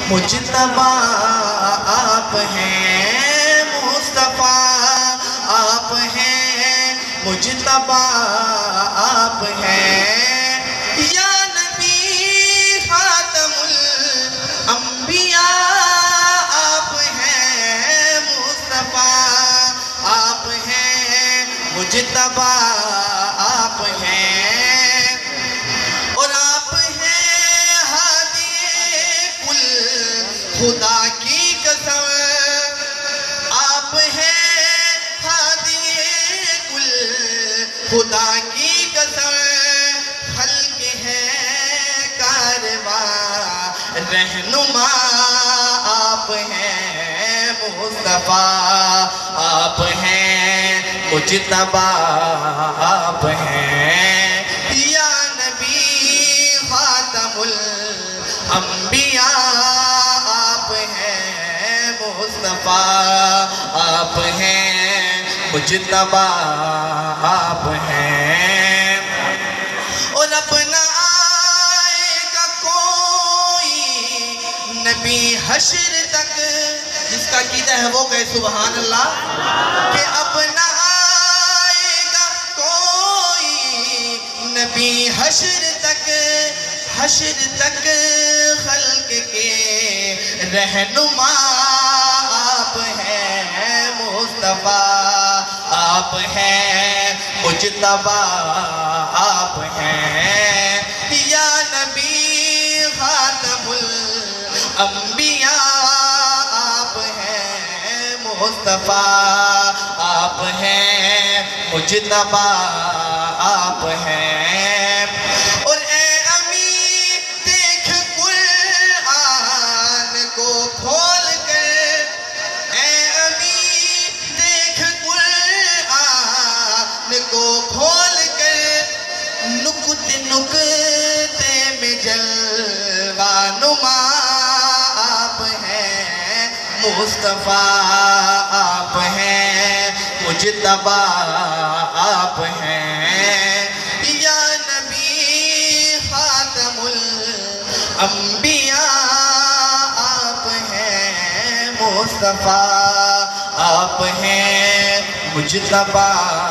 مجتبیٰ آپ ہیں، مصطفیٰ آپ ہیں، مجتبیٰ آپ ہیں، یا نبی خاتم الانبیاء آپ ہیں، مصطفیٰ آپ ہیں، مجتبیٰ آپ ہیں، اور آپ ہیں ہادی کل خدا کی قسم، آپ ہیں ہادی کل خدا کی قسم، خلق ہے کارواں رہنما آپ ہیں، مصطفیٰ آپ ہیں، مجتبیٰ آپ ہیں، یا نبی خاتم الانبیاء آپ ہیں، مصطفیٰ آپ ہیں، مجتبیٰ آپ ہیں، اور اپنا آئے گا کوئی نبی حشر تک، جس کا عقیدہ ہے وہ کہے سبحان اللہ، کہ اپنا آئے گا کوئی نبی حشر تک، حشر تک خلق کے رہنما آپ ہیں، مصطفیٰ آپ ہیں، مجتبیٰ آپ ہیں، یا نبی خاتم الانبیاء آپ ہیں، مصطفیٰ آپ ہیں، مجتبیٰ آپ ہیں، اور اے امی دیکھ قرآن کو کھول کر، اے امی دیکھ قرآن کو کھول کر، نکتے نکتے میں جلوہ نما آپ ہیں، مصطفیٰ آپ ہیں، مجتبیٰ آپ ہیں، یا نبی خاتم الانبیاء آپ ہیں، مصطفیٰ آپ ہیں، مجتبیٰ